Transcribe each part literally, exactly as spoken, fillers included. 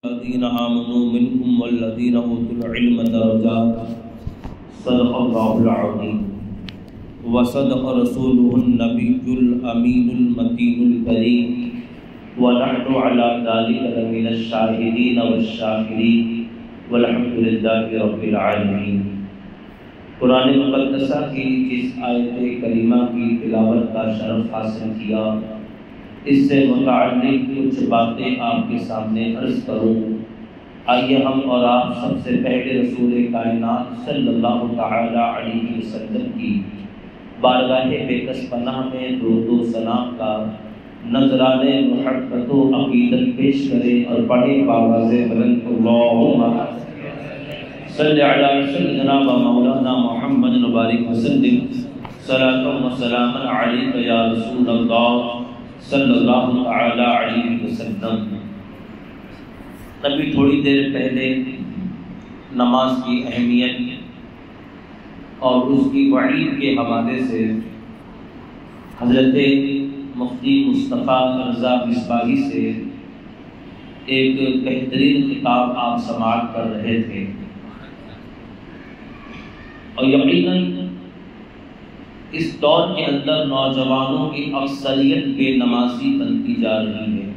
الذين آمنوا منكم والذين أوتوا العلم درجات صدق الله العظيم وصدق رسوله النبي الأمين المتين الكريم ونحن على ذلك لمن الشاهدين والشاكرين والحمد لله رب العالمين۔ قرآن مقدسہ کی جس آیت کریمہ کی تلاوت کا شرف حاصل کیا، اس سے متعلق کچھ باتیں آپ کے سامنے عرض کروں۔ آئیے ہم اور آپ سب سے پہلے رسول کائنات صلی اللہ تعالی علیہ وسلم کی بارگاہ بے کس پناہ میں درود و سلام کا نذرانے محبت و عقیدت پیش کریں اور پڑھیں باواز بلند اللہم صلی علی سیدنا و مولانا محمد مبارک وسلم صلاۃ و سلام علیک یا رسول اللہ صلی اللہ تعالی علیہ وسلم۔ ابھی تھوڑی دیر پہلے نماز کی اہمیت اور اس کی وعید کے حوالے سے حضرت مفتی مصطفیٰ رضا مصباحی سے ایک بہترین خطاب آپ سماعت کر رہے تھے، اور یقیناً اس دور کے اندر نوجوانوں کی اکثریت بے نمازی بنتی جا رہی ہے۔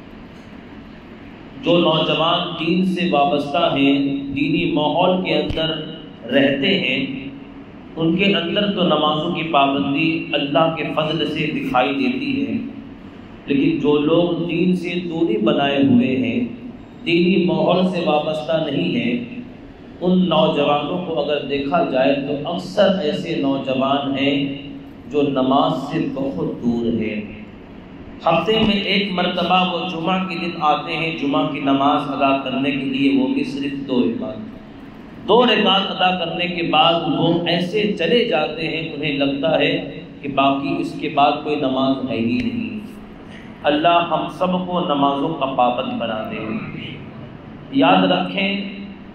جو نوجوان دین سے وابستہ ہیں، دینی ماحول کے اندر رہتے ہیں، ان کے اندر تو نمازوں کی پابندی اللہ کے فضل سے دکھائی دیتی ہے، لیکن جو لوگ دین سے دوری بنائے ہوئے ہیں، دینی ماحول سے وابستہ نہیں ہیں، ان نوجوانوں کو اگر دیکھا جائے تو اکثر ایسے نوجوان ہیں جو نماز سے بہت دور ہیں۔ ہفتے میں ایک مرتبہ وہ جمعہ کے دن آتے ہیں جمعہ کی نماز ادا کرنے کے لیے، وہ بھی صرف دو رکعت دو رکعت ادا کرنے کے بعد وہ ایسے چلے جاتے ہیں، انہیں لگتا ہے کہ باقی اس کے بعد کوئی نماز ہے ہی نہیں۔ اللہ ہم سب کو نمازوں کا پابند بنا دے۔ یاد رکھیں،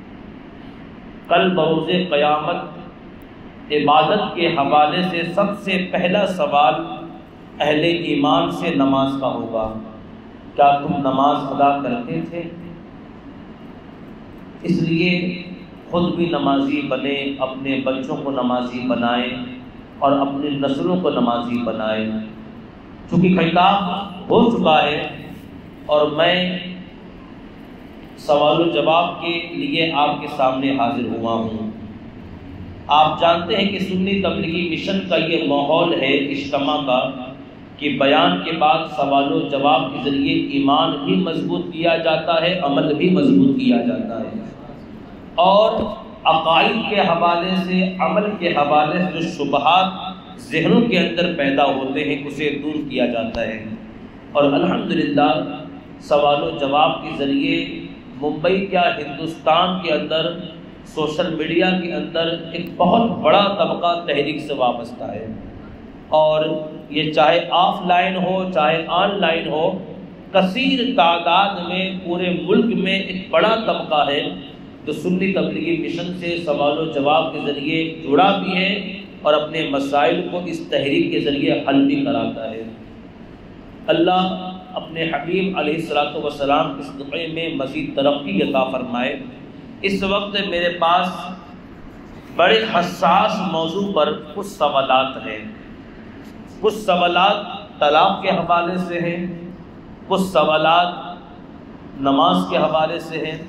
کل بروز قیامت عبادت کے حوالے سے سب سے پہلا سوال اہل ایمان سے نماز کا ہوگا۔ کیا تم نماز ادا کرتے تھے؟ اس لیے خود بھی نمازی بنیں، اپنے بچوں کو نمازی بنائیں اور اپنی نسلوں کو نمازی بنائیں۔ چونکہ خطاب ہو چکا ہے اور میں سوال و جواب کے لیے آپ کے سامنے حاضر ہوا ہوں۔ آپ جانتے ہیں کہ سنی تبلیغی مشن کا یہ ماحول ہے اجتماع کا کہ بیان کے بعد سوال و جواب کے ذریعے ایمان بھی مضبوط کیا جاتا ہے، عمل بھی مضبوط کیا جاتا ہے، اور عقائد کے حوالے سے، عمل کے حوالے سے جو شبہات ذہنوں کے اندر پیدا ہوتے ہیں اسے دور کیا جاتا ہے۔ اور الحمدللہ سوال و جواب کے ذریعے ممبئی کیا ہندوستان کے اندر سوشل میڈیا کے اندر ایک بہت بڑا طبقہ تحریک سے وابستہ ہے، اور یہ چاہے آف لائن ہو چاہے آن لائن ہو، کثیر تعداد میں پورے ملک میں ایک بڑا طبقہ ہے جو سنی تبلیغی مشن سے سوال و جواب کے ذریعے جڑا بھی ہے اور اپنے مسائل کو اس تحریک کے ذریعے حل بھی کراتا ہے۔ اللہ اپنے حبیب علیہ الصلوۃ والسلام اس دعے میں مزید ترقی عطا فرمائے۔ اس وقت میرے پاس بڑے حساس موضوع پر کچھ سوالات ہیں۔ کچھ سوالات طلاق کے حوالے سے ہیں، کچھ سوالات نماز کے حوالے سے ہیں۔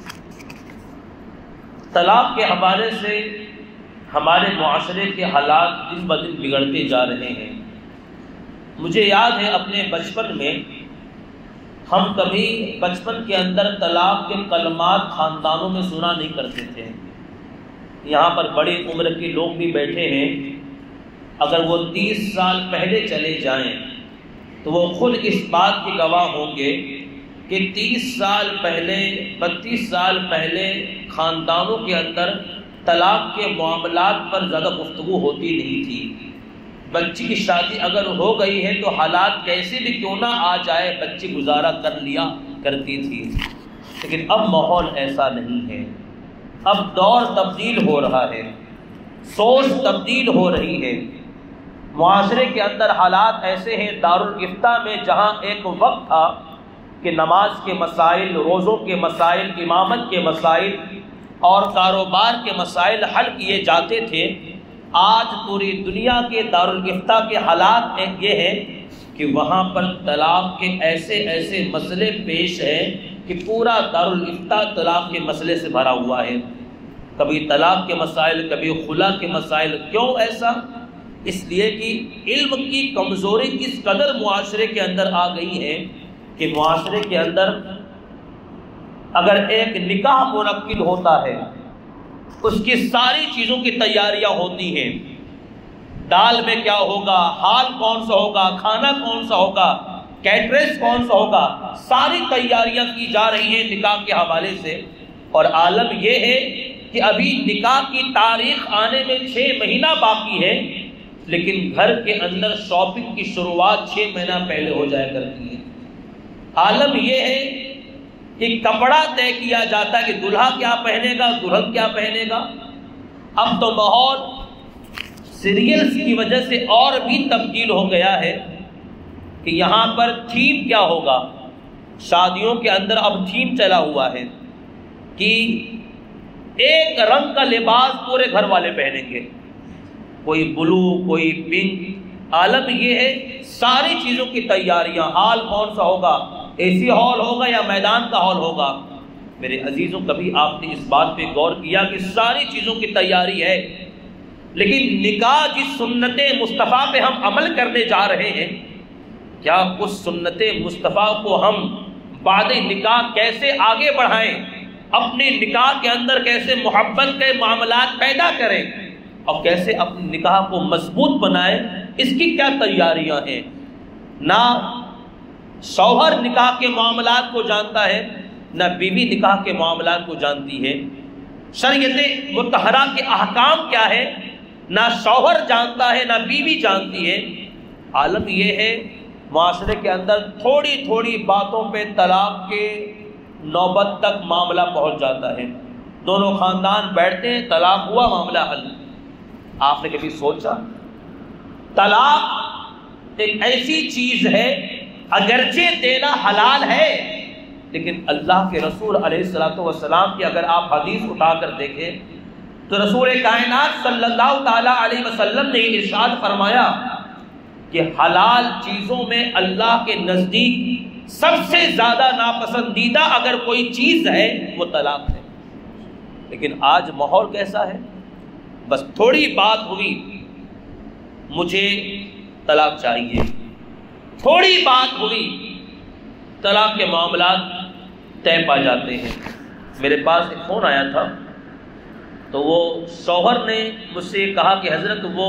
طلاق کے حوالے سے ہمارے معاشرے کے حالات دن بدن بگڑتے جا رہے ہیں۔ مجھے یاد ہے اپنے بچپن میں ہم کبھی بچپن کے اندر طلاق کے کلمات خاندانوں میں سنا نہیں کرتے تھے۔ یہاں پر بڑی عمر کے لوگ بھی بیٹھے ہیں، اگر وہ تیس سال پہلے چلے جائیں تو وہ خود اس بات کے گواہ ہوں گے کہ تیس سال پہلے بتیس سال پہلے خاندانوں کے اندر طلاق کے معاملات پر زیادہ گفتگو ہوتی نہیں تھی۔ بچی کی شادی اگر ہو گئی ہے تو حالات کیسے بھی کیوں نہ آ جائے، بچی گزارا کر لیا کرتی تھی، لیکن اب ماحول ایسا نہیں ہے۔ اب دور تبدیل ہو رہا ہے، سوچ تبدیل ہو رہی ہے، معاشرے کے اندر حالات ایسے ہیں۔ دارالافتاء میں جہاں ایک وقت تھا کہ نماز کے مسائل، روزوں کے مسائل، امامت کے مسائل اور کاروبار کے مسائل حل کیے جاتے تھے، آج پوری دنیا کے دارالافتاء کے حالات یہ ہیں کہ وہاں پر طلاق کے ایسے ایسے مسئلے پیش ہیں کہ پورا دارالافتاء طلاق کے مسئلے سے بھرا ہوا ہے۔ کبھی طلاق کے مسائل، کبھی خلا کے مسائل۔ کیوں ایسا؟ اس لیے کہ علم کی کمزوری کس قدر معاشرے کے اندر آ گئی ہے کہ معاشرے کے اندر اگر ایک نکاح منعقد ہوتا ہے، اس کی ساری چیزوں کی تیاریاں ہوتی ہیں، دال میں کیا ہوگا، حال کون سا ہوگا، کھانا کون سا ہوگا، کیٹرس کون سا ہوگا، ساری تیاریاں کی جا رہی ہیں نکاح کے حوالے سے۔ اور عالم یہ ہے کہ ابھی نکاح کی تاریخ آنے میں چھ مہینہ باقی ہے، لیکن گھر کے اندر شاپنگ کی شروعات چھ مہینہ پہلے ہو جایا کرتی ہے۔ عالم یہ ہے کہ کپڑا طے کیا جاتا ہے کہ دلہا کیا پہنے گا، دلہن کیا پہنے گا۔ اب تو ماحول سیریلز کی وجہ سے اور بھی تبدیل ہو گیا ہے کہ یہاں پر تھیم کیا ہوگا۔ شادیوں کے اندر اب تھیم چلا ہوا ہے کہ ایک رنگ کا لباس پورے گھر والے پہنیں گے، کوئی بلو، کوئی پنک۔ عالم یہ ہے ساری چیزوں کی تیاریاں، ہال کون سا ہوگا، اے سی ہال ہوگا یا میدان کا ہال ہوگا۔ میرے عزیزوں، کبھی آپ نے اس بات پہ غور کیا کہ ساری چیزوں کی تیاری ہے، لیکن نکاح جس سنت مصطفیٰ پہ ہم عمل کرنے جا رہے ہیں، کیا اس سنت مصطفیٰ کو ہم بعد نکاح کیسے آگے بڑھائیں، اپنے نکاح کے اندر کیسے محبت کے معاملات پیدا کریں اور کیسے اپنے نکاح کو مضبوط بنائیں، اس کی کیا تیاریاں ہیں۔ نہ شوہر نکاح کے معاملات کو جانتا ہے، نہ بیوی نکاح کے معاملات کو جانتی ہے۔ شریعت مطہرہ کے احکام کیا ہے، نہ شوہر جانتا ہے، نہ بیوی جانتی ہے۔ عالم یہ ہے معاشرے کے اندر تھوڑی تھوڑی باتوں پہ طلاق کے نوبت تک معاملہ پہنچ جاتا ہے۔ دونوں خاندان بیٹھتے ہیں، طلاق ہوا، معاملہ حل۔ آپ نے کبھی سوچا طلاق ایک ایسی چیز ہے، اگرچہ دینا حلال ہے، لیکن اللہ کے رسول علیہ الصلوۃ والسلام کی اگر آپ حدیث اٹھا کر دیکھیں تو رسول کائنات صلی اللہ تعالی علیہ وسلم نے ارشاد فرمایا کہ حلال چیزوں میں اللہ کے نزدیک سب سے زیادہ ناپسندیدہ اگر کوئی چیز ہے وہ طلاق ہے۔ لیکن آج ماحول کیسا ہے؟ بس تھوڑی بات ہوئی، مجھے طلاق چاہیے، تھوڑی بات ہوئی، طلاق کے معاملات طے پا جاتے ہیں۔ میرے پاس ایک فون آیا تھا تو وہ شوہر نے مجھ سے کہا کہ حضرت وہ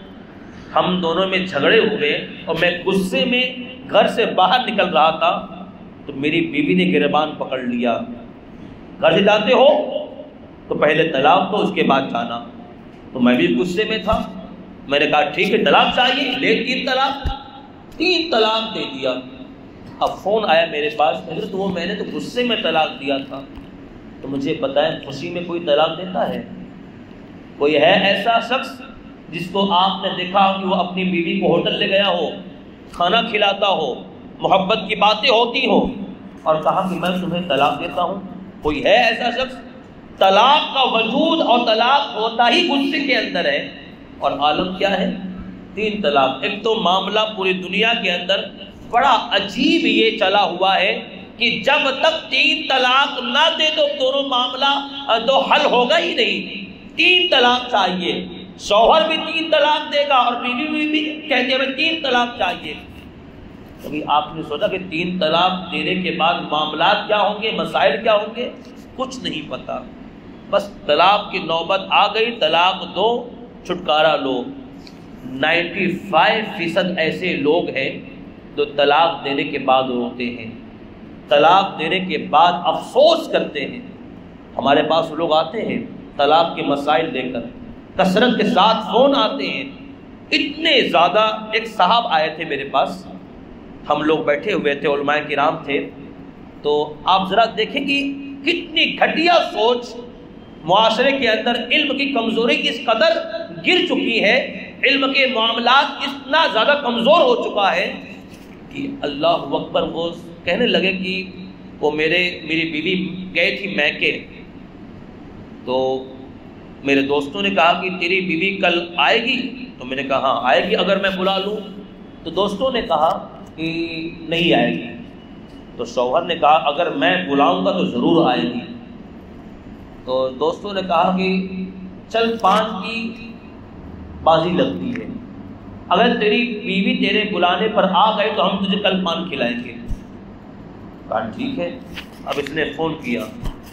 ہم دونوں میں جھگڑے ہوئے اور میں غصے میں گھر سے باہر نکل رہا تھا تو میری بیوی نے گریبان پکڑ لیا، گھر سے جاتے ہو تو پہلے طلاق دو، اس کے بعد جانا۔ تو میں بھی غصے میں تھا، میں نے کہا ٹھیک ہے طلاق چاہیے، لے تین طلاق، تین طلاق دے دیا۔ اب فون آیا میرے پاس، حضرت وہ میں نے تو غصے میں طلاق دیا تھا، تو مجھے بتائیں خوشی میں کوئی طلاق دیتا ہے؟ کوئی ہے ایسا شخص جس کو آپ نے دیکھا کہ وہ اپنی بیوی کو ہوٹل لے گیا ہو، کھانا کھلاتا ہو، محبت کی باتیں ہوتی ہو اور کہا کہ میں تمہیں طلاق دیتا ہوں؟ کوئی ہے ایسا شخص؟ طلاق کا وجود اور طلاق ہوتا ہی غصے کے اندر ہے، اور عالم کیا ہے؟ تین طلاق۔ ایک تو معاملہ پوری دنیا کے اندر بڑا عجیب یہ چلا ہوا ہے کہ جب تک تین طلاق نہ دے تو دونوں معاملہ تو حل ہوگا ہی نہیں، تین طلاق چاہیے۔ شوہر بھی تین طلاق دے گا اور بیوی بھی کہتے ہیں تین طلاق چاہیے۔ کبھی آپ نے سوچا کہ تین طلاق دینے کے بعد معاملات کیا ہوں گے، مسائل کیا ہوں گے؟ کچھ نہیں پتا، بس طلاق کی نوبت آ گئی، طلاق دو، چھٹکارا لو۔ نائنٹی فائیو فیصد ایسے لوگ ہیں جو طلاق دینے کے بعد روتے ہیں، طلاق دینے کے بعد افسوس کرتے ہیں۔ ہمارے پاس لوگ آتے ہیں طلاق کے مسائل لے کر، کثرت کے ساتھ فون آتے ہیں، اتنے زیادہ۔ ایک صاحب آئے تھے میرے پاس، ہم لوگ بیٹھے ہوئے تھے، علماء کرام تھے، تو آپ ذرا دیکھیں کہ کتنی گھٹیا سوچ معاشرے کے اندر، علم کی کمزوری کس قدر گر چکی ہے، علم کے معاملات اتنا زیادہ کمزور ہو چکا ہے کہ اللہ اکبر، وہ کہنے لگے کہ وہ میرے میری بیوی گئی تھی میکے، تو میرے دوستوں نے کہا کہ تیری بیوی کل آئے گی؟ تو میں نے کہا ہاں آئے گی، اگر میں بلا لوں؟ تو دوستوں نے کہا کہ نہیں آئے گی۔ تو شوہر نے کہا اگر میں بلاؤں گا تو ضرور آئے گی۔ تو دوستوں نے کہا کہ چل پان کی بازی لگتی ہے، اگر تیری بیوی تیرے بلانے پر آ گئے تو ہم تجھے کل پان کھلائیں گے۔ کہا ٹھیک ہے۔ اب اس نے فون کیا،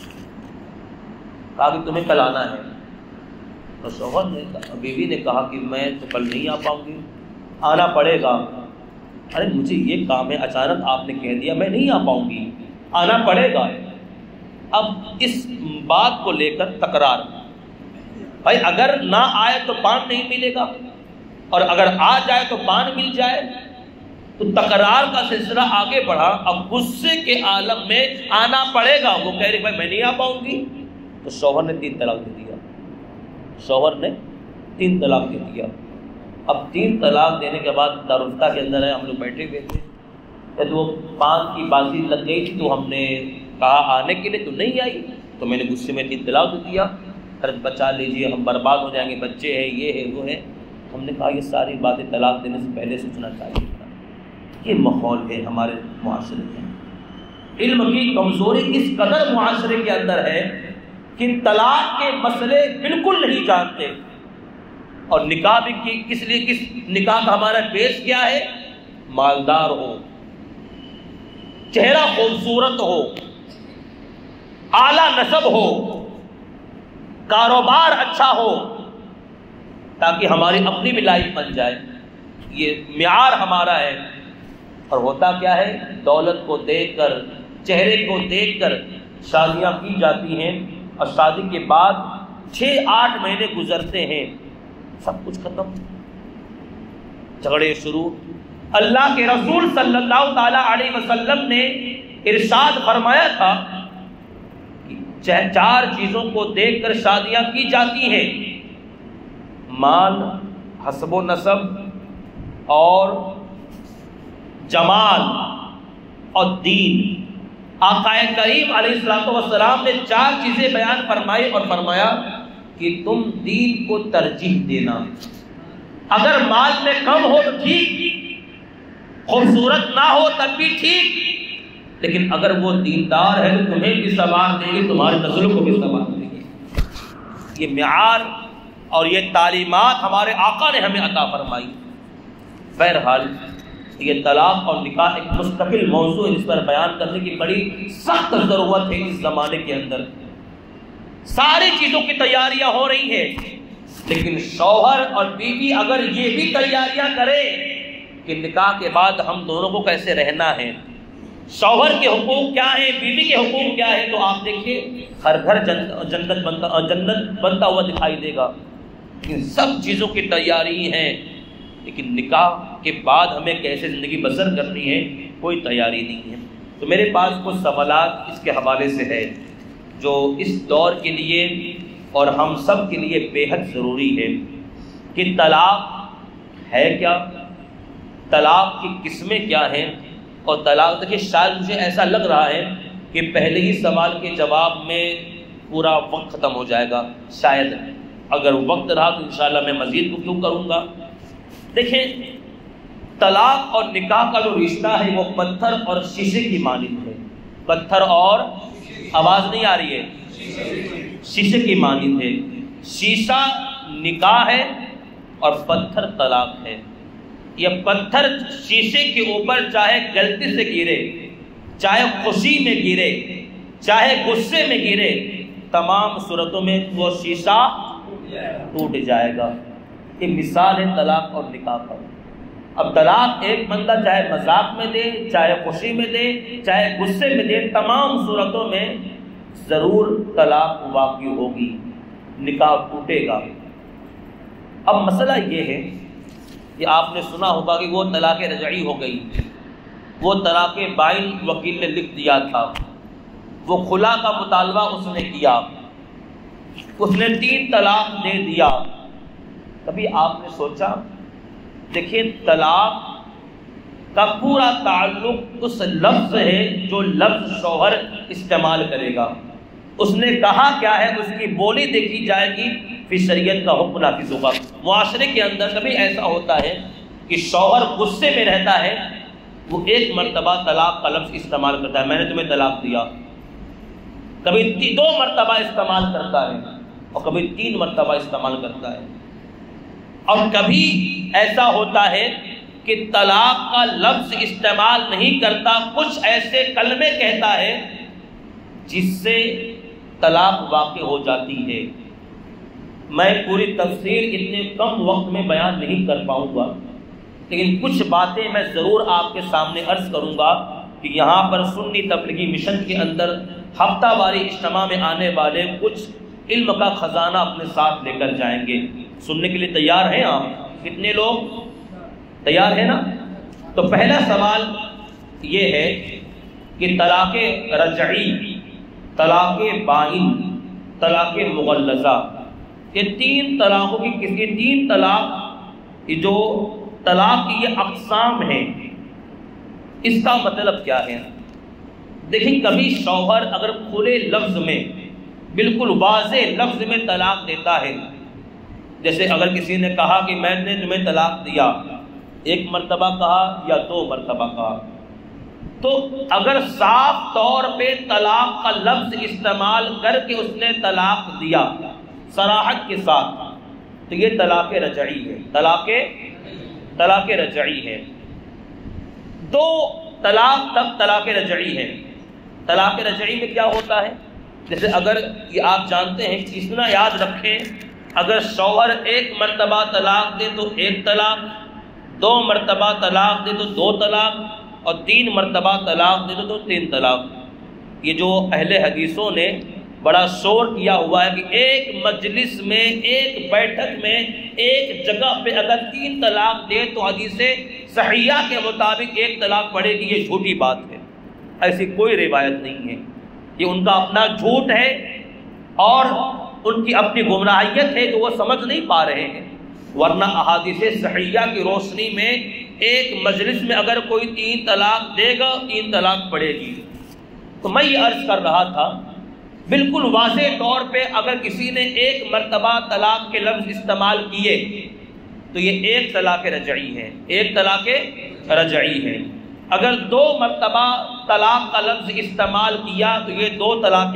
کہا کہ تمہیں کل آنا ہے۔ تو شوہر نے کہا، بیوی نے کہا کہ میں تو کل نہیں آ پاؤں گی، آنا پڑے گا۔ ارے مجھے یہ کام ہے، اچانک آپ نے کہہ دیا میں نہیں آ پاؤں گی، آنا پڑے گا۔ اب اس بات کو لے کر تکرار، بھائی اگر نہ آئے تو پان نہیں ملے گا، اور اگر آ جائے تو پان مل جائے۔ تو تکرار کا سلسلہ آگے بڑھا۔ اب غصے کے عالم میں آنا پڑے گا، وہ کہہ رہے بھائی میں نہیں آ پاؤں گی۔ تو شوہر نے تین طلاق دے دیا، شوہر نے تین طلاق دے دیا۔ اب تین طلاق دینے کے بعد دارالفتہ کے اندر ہے، ہم لوگ بیٹھے ہوئے تھے، جب وہ پان کی بازی لگ گئی تھی تو ہم نے کہا آنے کے لیے، تو نہیں آئی، تو میں نے غصے میں تین طلاق دے دیا۔ ارے بچا لیجیے، ہم برباد ہو جائیں گے، بچے ہیں، یہ ہے وہ ہے۔ ہم نے کہا یہ ساری باتیں طلاق دینے سے پہلے سوچنا چاہیے تھا۔ یہ ماحول ہے ہمارے معاشرے میں، علم کی کمزوری اس قدر معاشرے کے اندر ہے کہ طلاق کے مسئلے بالکل نہیں جانتے۔ اور نکاح بھی کس لیے، کس نکاح کا ہمارا بیس کیا ہے؟ مالدار ہو، چہرہ خوبصورت ہو، اعلیٰ نسب ہو، کاروبار اچھا ہو، تاکہ ہماری اپنی بھی لائف بن جائے۔ یہ معیار ہمارا ہے۔ اور ہوتا کیا ہے؟ دولت کو دیکھ کر، چہرے کو دیکھ کر شادیاں کی جاتی ہیں، اور شادی کے بعد چھ آٹھ مہینے گزرتے ہیں، سب کچھ ختم، جھگڑے شروع۔ اللہ کے رسول صلی اللہ تعالی علیہ وسلم نے ارشاد فرمایا تھا کہ چار چیزوں کو دیکھ کر شادیاں کی جاتی ہیں: مال، حسب و نسب، اور جمال، اور دین۔ آقا کریم علیہ الصلوۃ والسلام نے چار چیزیں بیان فرمائی اور فرمایا کہ تم دین کو ترجیح دینا۔ اگر مال میں کم ہو تو ٹھیک، خوبصورت نہ ہو تب بھی ٹھیک، لیکن اگر وہ دیندار ہے تو تمہیں بھی سوار دے گی، تمہاری نسلوں کو بھی سوار دے گی۔ یہ معیار اور یہ تعلیمات ہمارے آقا نے ہمیں عطا فرمائی۔ بہرحال یہ طلاق اور نکاح ایک مستقل موضوع ہے، جس پر بیان کرنے کی بڑی سخت ضرورت ہے اس زمانے کے اندر۔ ساری چیزوں کی تیاریاں ہو رہی ہیں، لیکن شوہر اور بیوی اگر یہ بھی تیاریاں کریں کہ نکاح کے بعد ہم دونوں کو کیسے رہنا ہے، شوہر کے حقوق کیا ہیں، بیوی کے حقوق کیا ہیں، تو آپ دیکھیے ہر گھر جنت بنتا جنت بنتا ہوا دکھائی دے گا۔ ان سب چیزوں کی تیاری ہے، لیکن نکاح کے بعد ہمیں کیسے زندگی بسر کرنی ہے کوئی تیاری نہیں ہے۔ تو میرے پاس کچھ سوالات اس کے حوالے سے ہے جو اس دور کے لیے اور ہم سب کے لیے بے حد ضروری ہے کہ طلاق ہے کیا، طلاق کی قسمیں کیا ہیں، اور طلاق دیکھیے شاید مجھے ایسا لگ رہا ہے کہ پہلے ہی سوال کے جواب میں پورا وقت ختم ہو جائے گا، شاید اگر وقت رہا تو انشاءاللہ میں مزید گفتگو کروں گا۔ دیکھیں طلاق اور نکاح کا جو رشتہ ہے وہ پتھر اور شیشے کی مانند ہے۔ پتھر اور آواز نہیں آ رہی ہے، شیشے کی مانند ہے۔ شیشہ نکاح ہے اور پتھر طلاق ہے۔ یہ پتھر شیشے کے اوپر چاہے غلطی سے گرے، چاہے خوشی میں گرے، چاہے غصے میں گرے، تمام صورتوں میں وہ شیشہ ٹوٹ جائے گا۔ یہ مثال ہے طلاق اور نکاح پر۔ اب طلاق ایک بندہ چاہے مذاق میں دے، چاہے خوشی میں دے، چاہے غصے میں دے، تمام صورتوں میں ضرور طلاق واقع ہوگی، نکاح ٹوٹے گا۔ اب مسئلہ یہ ہے کہ آپ نے سنا ہوگا کہ وہ طلاق رجعی ہو گئی، وہ طلاق بائن وکیل نے لکھ دیا تھا، وہ خلا کا مطالبہ اس نے کیا، اس نے تین طلاق دے دیا۔ کبھی آپ نے سوچا، دیکھیے طلاق کا پورا تعلق اس لفظ ہے جو لفظ شوہر استعمال کرے گا. اس نے کہا کیا ہے، اس کی بولی دیکھی جائے گی، پھر شریعت کا حکم نافذ ہوگا. معاشرے کے اندر کبھی ایسا ہوتا ہے کہ شوہر غصے میں رہتا ہے، وہ ایک مرتبہ طلاق کا لفظ استعمال کرتا ہے، میں نے تمہیں طلاق دیا، کبھی دو مرتبہ استعمال کرتا ہے اور کبھی تین مرتبہ استعمال کرتا ہے. اور کبھی ایسا ہوتا ہے کہ طلاق کا لفظ استعمال نہیں کرتا، کچھ ایسے کلمے کہتا ہے جس سے طلاق واقع ہو جاتی ہے. میں پوری تفسیر اتنے کم وقت میں بیان نہیں کر پاؤں گا، لیکن کچھ باتیں میں ضرور آپ کے سامنے عرض کروں گا کہ یہاں پر سنی تبلیغی مشن کے اندر ہفتہ واری اجتماع میں آنے والے کچھ علم کا خزانہ اپنے ساتھ لے کر جائیں گے. سننے کے لیے تیار ہیں آپ؟ کتنے لوگ تیار ہیں نا؟ تو پہلا سوال یہ ہے کہ طلاق رجعی، طلاق بائن، طلاق مغلظہ، یہ تین طلاقوں کی کسی تین طلاق جو طلاق کی یہ اقسام ہیں، اس کا مطلب کیا ہے؟ دیکھیں، کبھی شوہر اگر کھلے لفظ میں، بالکل واضح لفظ میں طلاق دیتا ہے، جیسے اگر کسی نے کہا کہ میں نے تمہیں طلاق دیا، ایک مرتبہ کہا یا دو مرتبہ کہا، تو اگر صاف طور پہ طلاق کا لفظ استعمال کر کے اس نے طلاق دیا صراحت کے ساتھ، تو یہ طلاق رجعی ہے. طلاق طلاق رجعی ہے. دو طلاق تک طلاق رجعی ہے. طلاق رجعی میں کیا ہوتا ہے؟ جیسے اگر یہ آپ جانتے ہیں، اتنا یاد رکھیں، اگر شوہر ایک مرتبہ طلاق دے تو ایک طلاق، دو مرتبہ طلاق دے تو دو طلاق، اور تین مرتبہ طلاق دے تو تین طلاق. یہ جو اہل حدیثوں نے بڑا شور کیا ہوا ہے کہ ایک مجلس میں، ایک بیٹھک میں، ایک جگہ پہ اگر تین طلاق دے تو حدیث صحیحہ کے مطابق ایک طلاق پڑے گی، یہ جھوٹی بات ہے. ایسی کوئی روایت نہیں ہے، یہ ان کا اپنا جھوٹ ہے اور ان کی اپنی گمراہیت ہے جو وہ سمجھ نہیں پا رہے ہیں. ورنہ احادیث صحیحہ کی روشنی میں ایک مجلس میں اگر کوئی تین طلاق دے گا، تین طلاق پڑے گی. تو میں یہ عرض کر رہا تھا، بالکل واضح طور پہ اگر کسی نے ایک مرتبہ طلاق کے لفظ استعمال کیے تو یہ ایک طلاق رجعی ہے، ایک طلاق رجعی ہے. اگر دو مرتبہ طلاق کا لفظ استعمال کیا تو یہ دو طلاق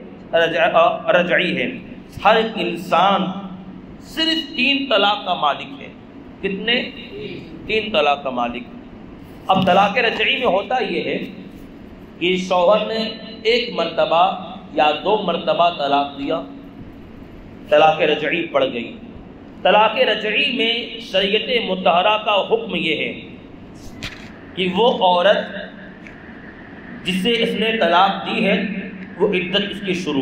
رجعی ہے. ہر انسان صرف تین طلاق کا مالک ہے. کتنے؟ تین طلاق کا مالک. اب طلاق رجعی میں ہوتا یہ ہے کہ شوہر نے ایک مرتبہ یا دو مرتبہ طلاق دیا، طلاق رجعی پڑ گئی. طلاق رجعی میں شریعت مطہرہ کا حکم یہ ہے کہ وہ عورت جسے اس نے طلاق دی ہے وہ عدت اس کی شروع،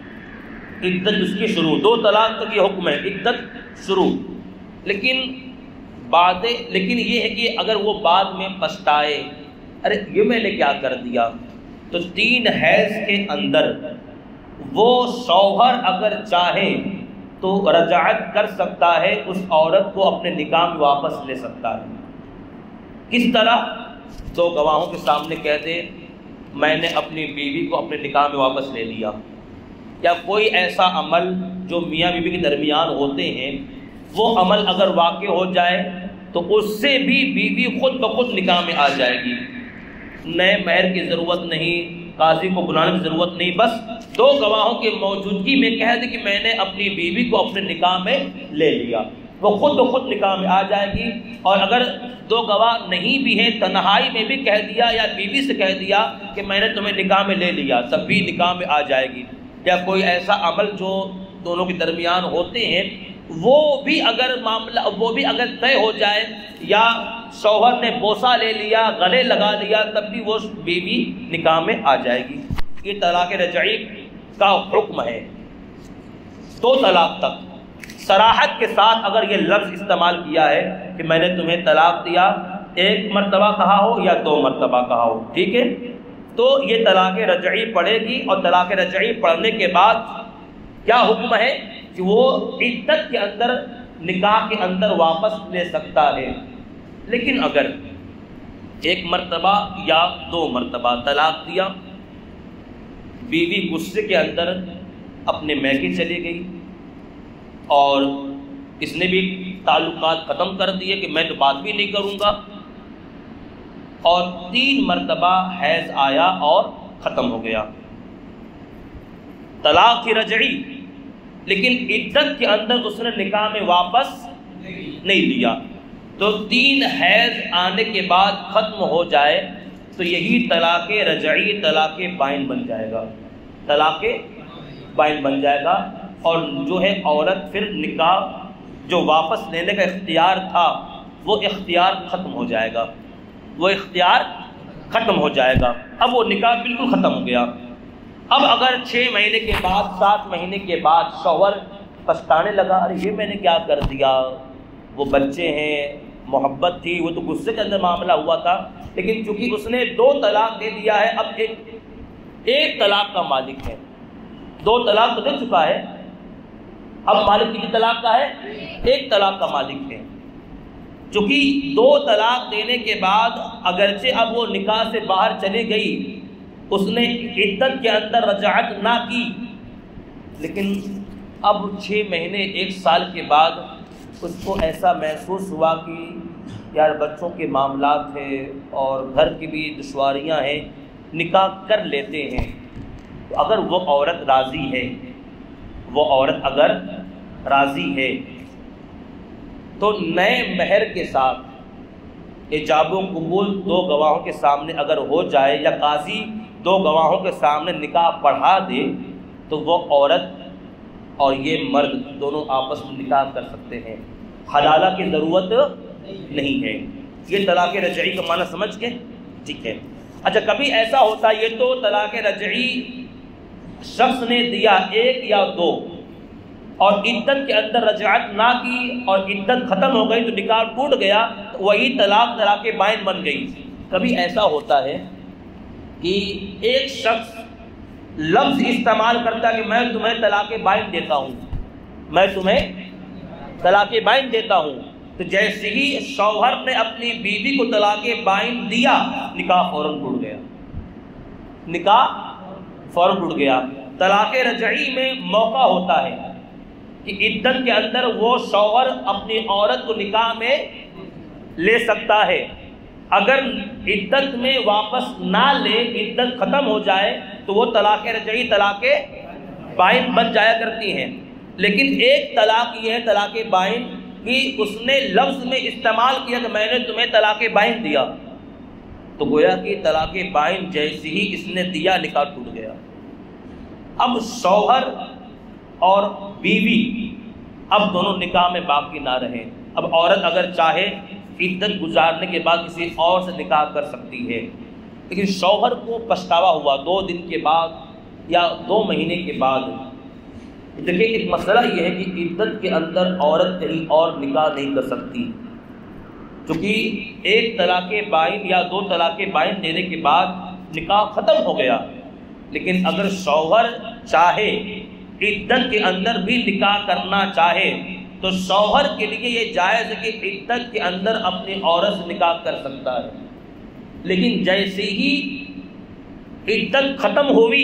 عدت اس کی شروع. دو طلاق تک یہ حکم ہے، عدت شروع. لیکن بعد لیکن یہ ہے کہ اگر وہ بعد میں پچھتائے، ارے یہ میں نے کیا کر دیا، تو تین حیض کے اندر وہ شوہر اگر چاہے تو رجعت کر سکتا ہے، اس عورت کو اپنے نکاح میں واپس لے سکتا ہے. کس طرح؟ دو گواہوں کے سامنے کہہ دے میں نے اپنی بیوی کو اپنے نکاح میں واپس لے لیا، یا کوئی ایسا عمل جو میاں بیوی کے درمیان ہوتے ہیں وہ عمل اگر واقع ہو جائے تو اس سے بھی بیوی خود بخود نکاح میں آ جائے گی. نئے مہر کی ضرورت نہیں، قاضی کو بلانے کی ضرورت نہیں، بس دو گواہوں کی موجودگی میں کہہ دے کہ میں نے اپنی بیوی کو اپنے نکاح میں لے لیا، وہ خود بخود نکاح میں آ جائے گی. اور اگر دو گواہ نہیں بھی ہیں، تنہائی میں بھی کہہ دیا یا بیوی سے کہہ دیا کہ میں نے تمہیں نکاح میں لے لیا، تب بھی نکاح میں آ جائے گی. یا کوئی ایسا عمل جو دونوں کے درمیان ہوتے ہیں وہ بھی اگر معاملہ وہ بھی اگر طے ہو جائے، یا شوہر نے بوسہ لے لیا، گلے لگا لیا، تب بھی وہ بیوی نکاح میں آ جائے گی. یہ طلاق رجعی کا حکم ہے. دو طلاق تک صراحت کے ساتھ اگر یہ لفظ استعمال کیا ہے کہ میں نے تمہیں طلاق دیا، ایک مرتبہ کہا ہو یا دو مرتبہ کہا ہو، ٹھیک ہے، تو یہ طلاق رجعی پڑے گی. اور طلاق رجعی پڑھنے کے بعد کیا حکم ہے کہ وہ عدت کے اندر، نکاح کے اندر واپس لے سکتا ہے. لیکن اگر ایک مرتبہ یا دو مرتبہ طلاق دیا، بیوی غصے کے اندر اپنے میکے چلی گئی اور اس نے بھی تعلقات ختم کر دیے کہ میں تو بات بھی نہیں کروں گا، اور تین مرتبہ حیض آیا اور ختم ہو گیا، طلاق کی رجعی، لیکن عدت کے اندر اس نے نکاح میں واپس نہیں لیا، تو تین حیض آنے کے بعد ختم ہو جائے تو یہی طلاق رجعی طلاق بائن بن جائے گا، طلاق بائن بن جائے گا، اور جو ہے عورت پھر نکاح جو واپس لینے کا اختیار تھا وہ اختیار ختم ہو جائے گا، وہ اختیار ختم ہو جائے گا، اب وہ نکاح بالکل ختم ہو گیا۔ اب اگر چھ مہینے کے بعد سات مہینے کے بعد شوہر پچھتانے لگا، ارے یہ میں نے کیا کر دیا، وہ بچے ہیں، محبت تھی، وہ تو غصے کے اندر معاملہ ہوا تھا، لیکن چونکہ اس نے دو طلاق دے دیا ہے، اب ایک ایک طلاق کا مالک ہے، دو طلاق تو دے چکا ہے، اب مالک کتنی طلاق کا ہے؟ ایک طلاق کا مالک ہے۔ چونکہ دو طلاق دینے کے بعد اگرچہ اب وہ نکاح سے باہر چلی گئی، اس نے عدت کے اندر رجعت نہ کی، لیکن اب چھ مہینے ایک سال کے بعد اس کو ایسا محسوس ہوا کہ یار بچوں کے معاملات ہیں اور گھر کی بھی دشواریاں ہیں، نکاح کر لیتے ہیں، تو اگر وہ عورت راضی ہے وہ عورت اگر راضی ہے تو نئے مہر کے ساتھ ایجاب و قبول دو گواہوں کے سامنے اگر ہو جائے یا قاضی دو گواہوں کے سامنے نکاح پڑھا دے تو وہ عورت اور یہ مرد دونوں آپس میں نکاح کر سکتے ہیں، حلالہ کی ضرورت نہیں ہے۔ یہ طلاق رجعی کا معنی سمجھ گئے؟ ٹھیک ہے۔ اچھا کبھی ایسا ہوتا، یہ تو طلاق رجعی شخص نے دیا ایک یا دو اور عدت کے اندر رجعت نہ کی اور عدت ختم ہو گئی تو نکاح ٹوٹ گیا، تو وہی طلاق طلاق بائن بن گئی۔ کبھی ایسا ہوتا ہے کہ ایک شخص لفظ استعمال کرتا ہے کہ میں تمہیں طلاق بائن دیتا ہوں، میں تمہیں طلاق بائن دیتا ہوں، تو جیسے ہی شوہر نے اپنی بیوی کو طلاق بائن دیا نکاح فوراً ٹوٹ گیا، نکاح فوراً ٹوٹ گیا۔ طلاق رجعی میں موقع ہوتا ہے کہ عدت کے اندر وہ شوہر اپنی عورت کو نکاح میں لے سکتا ہے، اگر عدت میں واپس نہ لے، عدت ختم ہو جائے تو وہ طلاق رجعی طلاق بائن بن جایا کرتی ہیں۔ لیکن ایک طلاق یہ ہے طلاق بائن کہ اس نے لفظ میں استعمال کیا کہ میں نے تمہیں طلاق بائن دیا، تو گویا کہ طلاق بائن جیسے ہی اس نے دیا نکاح ٹوٹ گیا۔ اب شوہر اور بیوی اب دونوں نکاح میں باقی نہ رہے، اب عورت اگر چاہے عدت گزارنے کے بعد کسی اور سے نکاح کر سکتی ہے، لیکن شوہر کو پچھتاوا ہوا دو دن کے بعد یا دو مہینے کے بعد۔ دیکھیں ایک مسئلہ یہ ہے کہ عدت کے اندر عورت کہیں اور نکاح نہیں کر سکتی، کیونکہ ایک طلاق بائن یا دو طلاق بائن دینے کے بعد نکاح ختم ہو گیا، لیکن اگر شوہر چاہے عدت کے اندر بھی نکاح کرنا چاہے تو شوہر کے لیے یہ جائز ہے کہ عدت کے اندر اپنی عورت سے نکاح کر سکتا ہے، لیکن جیسے ہی عدت ختم ہوئی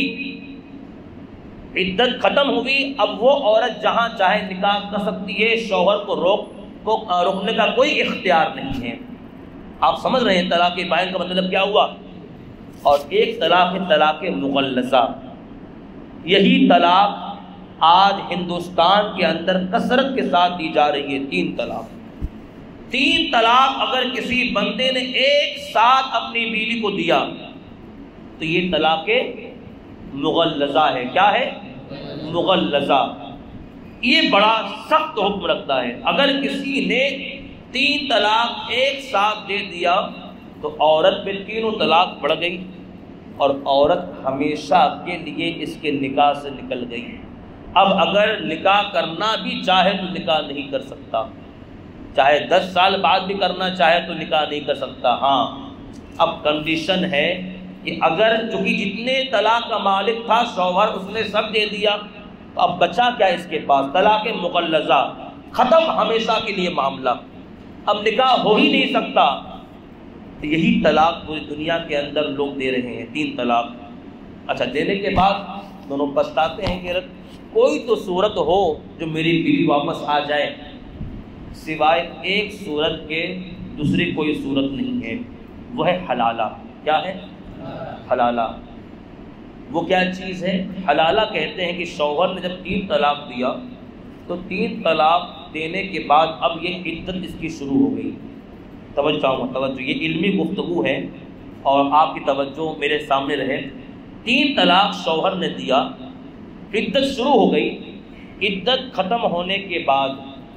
عدت ختم ہوئی اب وہ عورت جہاں چاہے نکاح کر سکتی ہے، شوہر کو روک کو روکنے کا کوئی اختیار نہیں ہے۔ آپ سمجھ رہے ہیں طلاق بائن کا مطلب کیا ہوا؟ اور ایک طلاق ہے طلاق مغلظہ، یہی طلاق آج ہندوستان کے اندر کثرت کے ساتھ دی جا رہی ہے۔ تین طلاق تین طلاق اگر کسی بندے نے ایک ساتھ اپنی بیوی کو دیا تو یہ طلاق مغلظہ ہے۔ کیا ہے؟ مغلظہ۔ یہ بڑا سخت حکم رکھتا ہے، اگر کسی نے تین طلاق ایک ساتھ دے دیا تو عورت پہ تینوں طلاق پڑ گئی اور عورت ہمیشہ کے لیے اس کے نکاح سے نکل گئی۔ اب اگر نکاح کرنا بھی چاہے تو نکاح نہیں کر سکتا، چاہے دس سال بعد بھی کرنا چاہے تو نکاح نہیں کر سکتا۔ ہاں اب کنڈیشن ہے کہ اگر چونکہ جتنے طلاق کا مالک تھا شوہر اس نے سب دے دیا تو اب بچا کیا اس کے پاس؟ طلاق مغلظہ، ختم ہمیشہ کے لیے معاملہ، اب نکاح ہو ہی نہیں سکتا۔ یہی طلاق پوری دنیا کے اندر لوگ دے رہے ہیں، تین طلاق۔ اچھا، دینے کے بعد دونوں پچھتاتے ہیں کہ کوئی تو صورت ہو جو میری بیوی واپس آ جائے، سوائے ایک صورت کے دوسری کوئی صورت نہیں ہے، وہ ہے حلالہ۔ کیا ہے؟ حلالہ۔ وہ کیا چیز ہے؟ حلالہ کہتے ہیں کہ شوہر نے جب تین طلاق دیا تو تین طلاق دینے کے بعد اب یہ عدت اس کی شروع ہو گئی۔ توجہ توجہ یہ علمی گفتگو ہے اور آپ کی توجہ میرے سامنے رہے۔ تین طلاق شوہر نے دیا، عدت شروع ہو گئی۔ عدت ختم ہونے کے بعد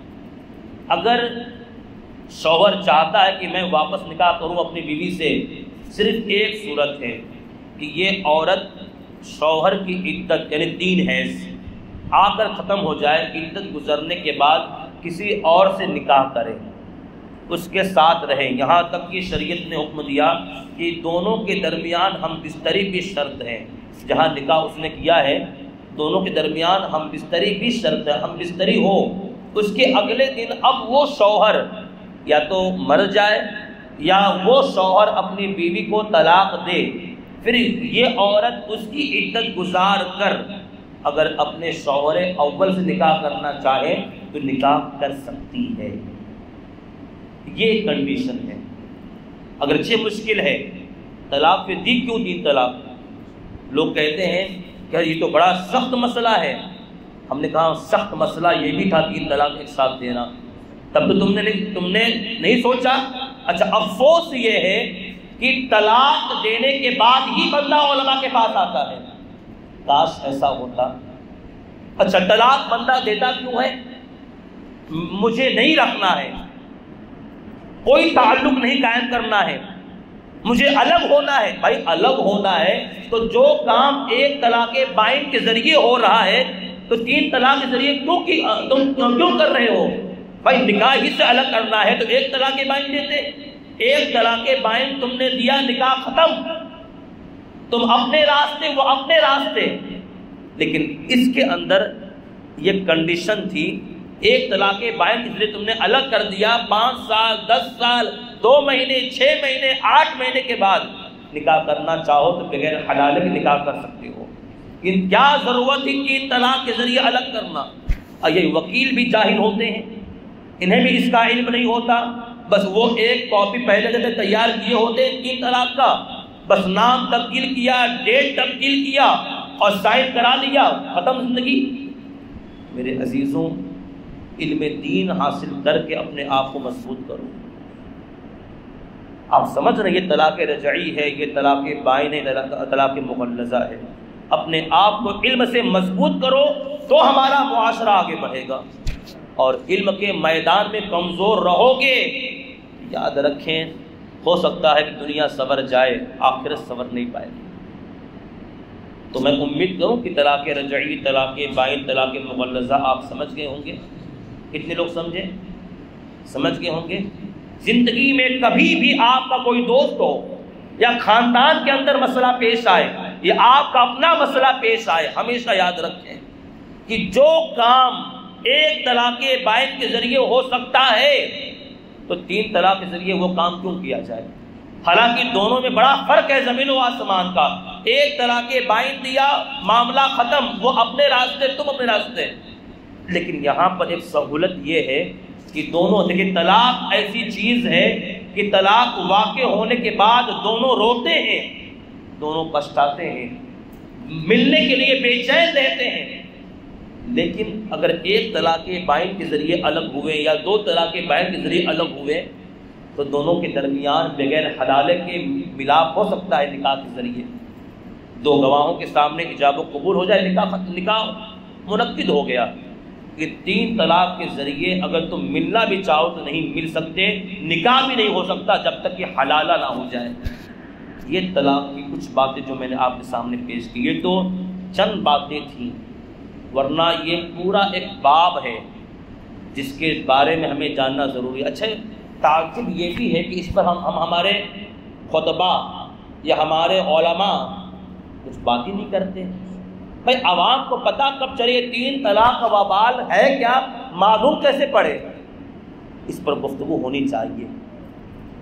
اگر شوہر چاہتا ہے کہ میں واپس نکاح کروں اپنی بیوی سے، صرف ایک صورت ہے کہ یہ عورت شوہر کی عدت یعنی تین حیض آ کر ختم ہو جائے، عدت گزرنے کے بعد کسی اور سے نکاح کرے، اس کے ساتھ رہے۔ یہاں تک کہ شریعت نے حکم دیا کہ دونوں کے درمیان ہم بستری بھی شرط ہے۔ جہاں نکاح اس نے کیا ہے دونوں کے درمیان ہم بستری بھی شرط ہے، ہم بستری ہو۔ اس کے اگلے دن اب وہ شوہر یا تو مر جائے یا وہ شوہر اپنی بیوی کو طلاق دے، پھر یہ عورت اس کی عدت گزار کر اگر اپنے شوہر اول سے نکاح کرنا چاہے تو نکاح کر سکتی ہے۔ یہ کنڈیشن ہے، اگرچہ مشکل ہے۔ طلاق پہ دی کیوں تین طلاق؟ لوگ کہتے ہیں کہ یہ تو بڑا سخت مسئلہ ہے۔ ہم نے کہا سخت مسئلہ یہ بھی تھا تین طلاق ایک ساتھ دینا، تب تو تم نے نہیں تم نے نہیں سوچا۔ اچھا، افسوس یہ ہے کہ طلاق دینے کے بعد ہی بندہ علماء کے پاس آتا ہے۔ کاش ایسا ہوتا۔ اچھا، طلاق بندہ دیتا کیوں ہے؟ مجھے نہیں رکھنا ہے، کوئی تعلق نہیں قائم کرنا ہے، مجھے الگ ہونا ہے۔ بھائی الگ ہونا ہے تو جو کام ایک طلاق بائن کے ذریعے ہو رہا ہے تو تین طلاق کے ذریعے کیوں کی تم کیوں کر رہے ہو؟ بھائی نکاح ہی سے الگ کرنا ہے تو ایک طلاق بائن دیتے۔ ایک طلاق بائن تم نے دیا، نکاح ختم، تم اپنے راستے وہ اپنے راستے۔ لیکن اس کے اندر یہ کنڈیشن تھی، ایک طلاق بائن کے ذریعے تم نے الگ کر دیا، پانچ سال دس سال دو مہینے چھ مہینے آٹھ مہینے کے بعد نکاح کرنا چاہو تو بغیر حلالے کے نکاح کر سکتے ہو۔ لیکن کیا ضرورت تھی کہ طلاق کے ذریعے الگ کرنا؟ یہ وکیل بھی جاہل ہوتے ہیں، انہیں بھی اس کا علم نہیں ہوتا، بس وہ ایک کاپی پہلے سے تیار کیے ہوتے ہیں تین طلاق کا، بس نام تبدیل کیا، ڈیٹ تبدیل کیا اور سائن کرا لیا، ختم زندگی۔ میرے عزیزوں، علم دین حاصل کر کے اپنے آپ کو مضبوط کرو۔ آپ سمجھ رہے ہیں یہ طلاق رجعی ہے، یہ طلاق بائن ہے، طلاق مغلظہ ہے۔ اپنے آپ کو علم سے مضبوط کرو تو ہمارا معاشرہ آگے بڑھے گا، اور علم کے میدان میں کمزور رہو گے، یاد رکھیں ہو سکتا ہے کہ دنیا سنور جائے، آخرت سنور نہیں پائے گی۔ تو میں امید کروں کہ طلاق رجعی، طلاق بائن، طلاق مغلظہ آپ سمجھ گئے ہوں گے۔ کتنے لوگ سمجھے؟ سمجھ گئے ہوں گے۔ زندگی میں کبھی بھی آپ کا کوئی دوست ہو یا خاندان کے اندر مسئلہ پیش آئے یا آپ کا اپنا مسئلہ پیش آئے، ہمیشہ یاد رکھیں کہ جو کام ایک طلاق بائن کے ذریعے ہو سکتا ہے تو تین طلاق کے ذریعے وہ کام کیوں کیا جائے؟ حالانکہ دونوں میں بڑا فرق ہے زمین و آسمان کا۔ ایک طلاق بائن دیا، معاملہ ختم، وہ اپنے راستے تم اپنے راستے۔ لیکن یہاں پر ایک سہولت یہ ہے کہ دونوں، دیکھیں طلاق ایسی چیز ہے کہ طلاق واقع ہونے کے بعد دونوں روتے ہیں، دونوں پچھتاتے ہیں، ملنے کے لیے بے چین رہتے ہیں۔ لیکن اگر ایک طلاق بائن کے ذریعے الگ ہوئے یا دو طلاق بائن کے ذریعے الگ ہوئے تو دونوں کے درمیان بغیر حلالے کے ملاپ ہو سکتا ہے نکاح کے ذریعے۔ دو گواہوں کے سامنے ایجاب و قبول ہو جائے، نکاح نکاح منعقد ہو گیا۔ کہ تین طلاق کے ذریعے اگر تم ملنا بھی چاہو تو نہیں مل سکتے، نکاح بھی نہیں ہو سکتا جب تک کہ حلالہ نہ ہو جائے۔ یہ طلاق کی کچھ باتیں جو میں نے آپ کے سامنے پیش کی، یہ تو چند باتیں تھیں، ورنہ یہ پورا ایک باب ہے جس کے بارے میں ہمیں جاننا ضروری ہے۔ اچھا، تعجب یہ بھی ہے کہ اس پر ہم, ہم ہمارے خطبہ یا ہمارے علماء کچھ بات ہی نہیں کرتے۔ بھائی عوام کو پتہ کب چلے تین طلاق کا وبال ہے کیا، معلوم کیسے پڑے؟ اس پر گفتگو ہونی چاہیے۔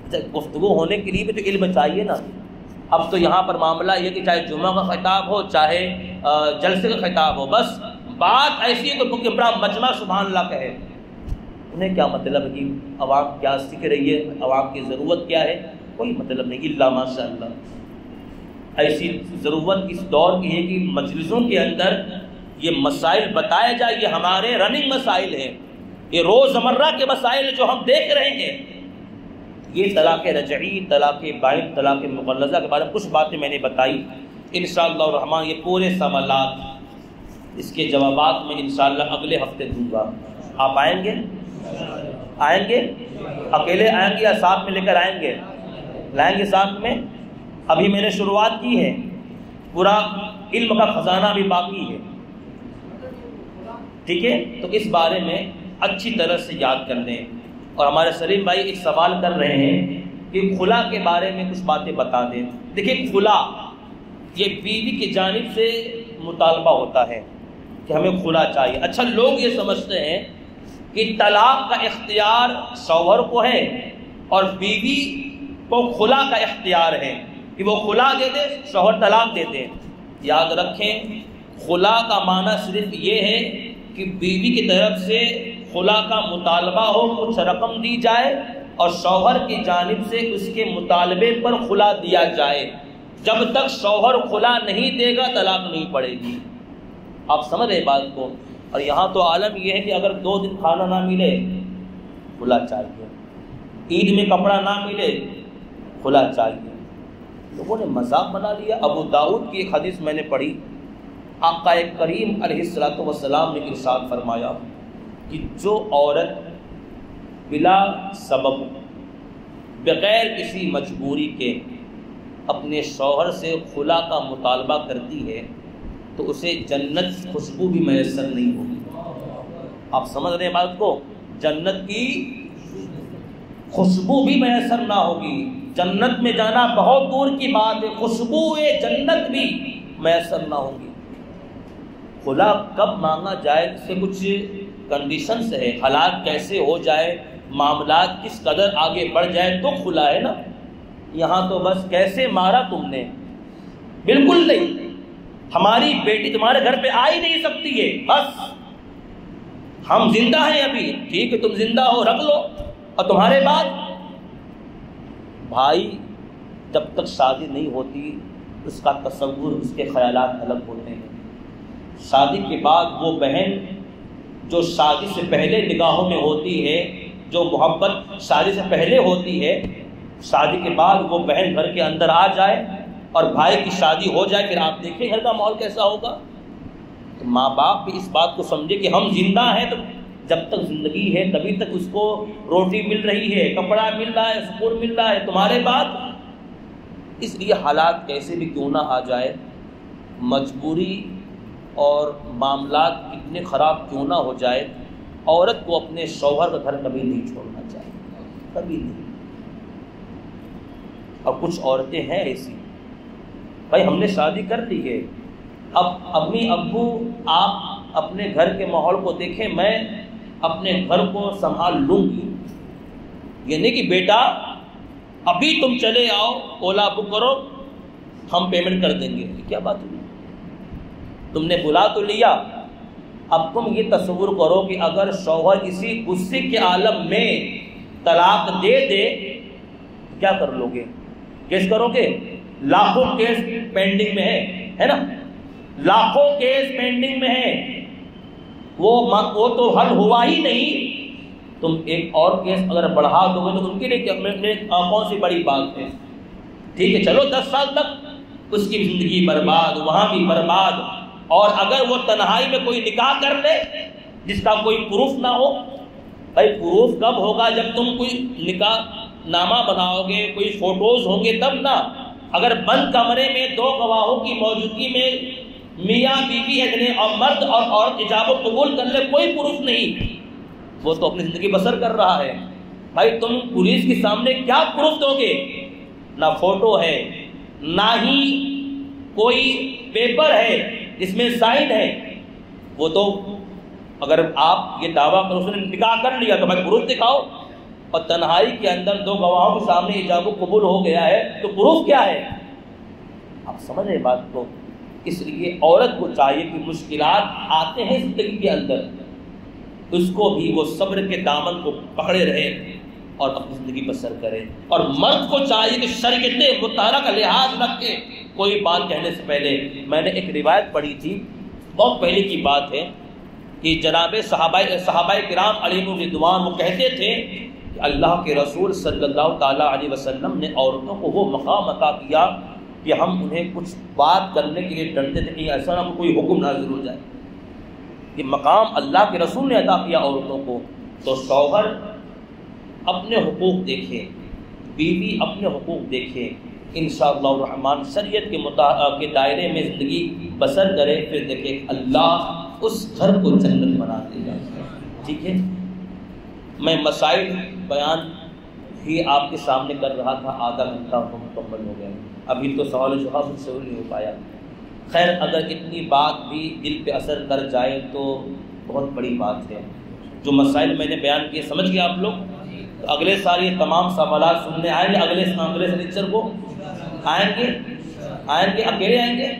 گفتگو ہونے کے لیے بھی تو علم چاہیے نا. اب تو یہاں پر معاملہ یہ کہ چاہے جمعہ کا خطاب ہو چاہے جلسے کا خطاب ہو، بس بات ایسی ہے کہ بڑا مجمع سبحان اللہ کہے. انہیں کیا مطلب ہے کہ عوام کیا سیکھ رہی ہے، عوام کی ضرورت کیا ہے، کوئی مطلب نہیں الا ماشاء اللہ. ایسی ضرورت اس دور کی ہے کہ مجلسوں کے اندر یہ مسائل بتائے جائے. یہ ہمارے رننگ مسائل ہیں، یہ روزمرہ کے مسائل جو ہم دیکھ رہے ہیں. یہ طلاق رجعی، طلاق بائن، طلاق مغلظہ کے بارے میں کچھ باتیں میں نے بتائی. انشاءاللہ الرحمن یہ پورے سوالات اس کے جوابات میں انشاءاللہ اگلے ہفتے دوں گا. آپ آئیں گے؟ آئیں گے؟ اکیلے آئیں گے یا ساتھ میں لے کر آئیں گے؟ لائیں گے ساتھ میں. ابھی میں نے شروعات کی ہے، پورا علم کا خزانہ بھی باقی ہے. ٹھیک ہے، تو اس بارے میں اچھی طرح سے یاد کر لیں. اور ہمارے سلیم بھائی ایک سوال کر رہے ہیں کہ خلا کے بارے میں کچھ باتیں بتا دیں. دیکھیں خلا یہ بیوی کی جانب سے مطالبہ ہوتا ہے کہ ہمیں خلا چاہیے. اچھا لوگ یہ سمجھتے ہیں کہ طلاق کا اختیار شوہر کو ہے اور بیوی کو خلا کا اختیار ہے کہ وہ خلا دے دے، شوہر طلاق دے دے. یاد رکھیں خلا کا معنی صرف یہ ہے کہ بیوی کی طرف سے خلا کا مطالبہ ہو، کچھ رقم دی جائے اور شوہر کی جانب سے اس کے مطالبے پر خلا دیا جائے. جب تک شوہر خلا نہیں دے گا طلاق نہیں پڑے گی. آپ سمجھ رہے بات کو. اور یہاں تو عالم یہ ہے کہ اگر دو دن کھانا نہ ملے خلا چاہیے، عید میں کپڑا نہ ملے خلا چاہیے. لوگوں نے مذاق بنا لیا. ابو داؤد کی ایک حدیث میں نے پڑھی، آقا کریم علیہ الصلوۃ والسلام نے ارشاد فرمایا کہ جو عورت بلا سبب بغیر کسی مجبوری کے اپنے شوہر سے خلا کا مطالبہ کرتی ہے تو اسے جنت خوشبو بھی میسر نہیں ہوگی. آپ سمجھ رہے ہیں بات کو؟ جنت کی خوشبو بھی میسر نہ ہوگی. جنت میں جانا بہت دور کی بات ہے، خوشبو جنت بھی میسر نہ ہوگی. خلا کب مانگا جائے اس سے کچھ کنڈیشنز ہے، حالات کیسے ہو جائے، معاملات کس قدر آگے بڑھ جائے تو خلا ہے نا. یہاں تو بس کیسے مارا تم نے، بالکل نہیں. ہماری بیٹی تمہارے گھر پہ آ ہی نہیں سکتی ہے، بس ہم زندہ ہیں ابھی، ٹھیک ہے تم زندہ ہو رکھ لو. اور تمہارے بعد بھائی جب تک شادی نہیں ہوتی اس کا تصور، اس کے خیالات الگ ہوتے ہیں. شادی کے بعد وہ بہن جو شادی سے پہلے نگاہوں میں ہوتی ہے، جو محبت شادی سے پہلے ہوتی ہے، شادی کے بعد وہ بہن گھر کے اندر آ جائے اور بھائی کی شادی ہو جائے، پھر آپ دیکھیں گھر کا ماحول کیسا ہوگا. تو ماں باپ بھی اس بات کو سمجھے کہ ہم زندہ ہیں، تو جب تک زندگی ہے تبھی تک اس کو روٹی مل رہی ہے، کپڑا مل رہا ہے، سکون مل رہا ہے. تمہارے بعد اس لیے حالات کیسے بھی کیوں نہ آ جائے، مجبوری اور معاملات کتنے خراب کیوں نہ ہو جائے، عورت کو اپنے شوہر کا گھر کبھی نہیں چھوڑنا چاہیے، کبھی نہیں. اور کچھ عورتیں ہیں ایسی، بھائی ہم نے شادی کر لی ہے، اب امی ابو آپ اپنے گھر کے ماحول کو دیکھیں، میں اپنے گھر کو سنبھال لوں گی. یہ نہیں کہ بیٹا ابھی تم چلے آؤ، اولا بک کرو، ہم پیمنٹ کر دیں گے. یہ کیا بات ہوئی؟ تم نے بلا تو لیا. اب تم یہ تصور کرو کہ اگر شوہر اسی غصے کے عالم میں طلاق دے دے کیا کر لو گے؟ کیس کرو گے؟ لاکھوں کیس پینڈنگ میں ہے ہے نا، لاکھوں کیس پینڈنگ میں ہے، وہ وہ تو حل ہوا ہی نہیں. تم ایک اور کیس اگر بڑھا دو گے تو ان کے لیے کون سی بڑی بات ہے؟ ٹھیک ہے چلو دس سال تک اس کی زندگی برباد، وہاں بھی برباد. اور اگر وہ تنہائی میں کوئی نکاح کر لے جس کا کوئی پروف نہ ہو، بھائی پروف کب ہوگا؟ جب تم کوئی نکاح نامہ بناؤ گے، کوئی فوٹوز ہوں گے تب نا. اگر بند کمرے میں دو گواہوں کی موجودگی میں میاں بیوی ہے اور مرد اور عورت حجاب و قبول کر لے، کوئی پروف نہیں، وہ تو اپنی زندگی بسر کر رہا ہے. بھائی تم پولیس کے سامنے کیا پروف دو گے؟ نہ فوٹو ہے، نہ ہی کوئی پیپر ہے جس میں سائن ہے. وہ تو اگر آپ یہ دعویٰ کرو اس نے نکاح کر لیا تو بھائی پروف دکھاؤ. اور تنہائی کے اندر دو گواہوں کے سامنے ایجاب قبول ہو گیا ہے تو پروف کیا ہے؟ آپ سمجھ رہے بات کو؟ اس لیے عورت کو چاہیے کہ مشکلات آتے ہیں زندگی کے اندر، اس کو بھی وہ صبر کے دامن کو پکڑے رہے اور اپنی زندگی بسر کرے. اور مرد کو چاہیے کہ شریعت مطالعہ کا لحاظ رکھ کے کوئی بات کہنے سے پہلے، میں نے ایک روایت پڑھی تھی بہت پہلے کی بات ہے کہ جناب صحابہ صحابہ کرام علیہم الرضوان وہ کہتے تھے کہ اللہ کے رسول صلی اللہ تعالیٰ علیہ وسلم نے عورتوں کو وہ مقام عطا کیا کہ ہم انہیں کچھ بات کرنے کے لیے ڈرتے تھے کہ ایسا نہ کوئی حکم نازل ہو جائے. یہ مقام اللہ کے رسول نے عطا کیا عورتوں کو. تو شوہر اپنے حقوق دیکھے، بیوی اپنے حقوق دیکھے، انشاءاللہ الرحمن شریعت کے مطابق کے دائرے میں زندگی بسر کرے، پھر دیکھے اللہ اس گھر کو جنت بنا دے گا. ٹھیک ہے، میں مسائل بیان ہی آپ کے سامنے کر رہا تھا، آدھا گھنٹہ مکمل ہو گیا، ابھی تو سوال و جواب سے نہیں ہو پایا. خیر، اگر اتنی بات بھی دل پہ اثر کر جائے تو بہت بڑی بات ہے. جو مسائل میں نے بیان کیے سمجھ گئے آپ لوگ؟ تو اگلے سال یہ تمام سوالات سننے آئیں گے. اگلے اگلے سنیچر کو آئیں گے آئیں گے اکیلے آئیں گے،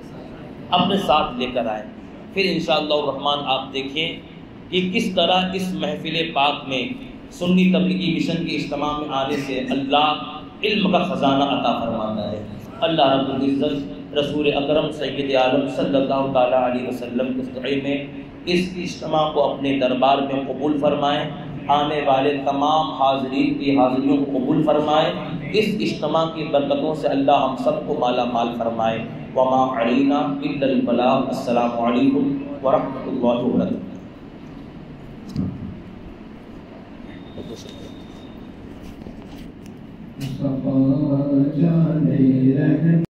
اپنے ساتھ لے کر آئیں. پھر انشاءاللہ الرحمن آپ دیکھیں کہ کس طرح اس محفل پاک میں سنی تبلیغی مشن کے اجتماع میں آنے سے اللہ علم کا خزانہ عطا فرماتا ہے. اللہ رب العزت رسول اکرم سید عالم صلی اللہ تعالیٰ علیہ وسلم کے دعائے میں اس اجتماع کو اپنے دربار میں قبول فرمائیں. آنے والے تمام حاضرین کی حاضریوں کو قبول فرمائے. اس اجتماع کی برکتوں سے اللہ ہم سب کو مالا مال فرمائے. وما علینا الا البلاغ. السلام علیکم ورحمۃ اللہ وبرکاتہ.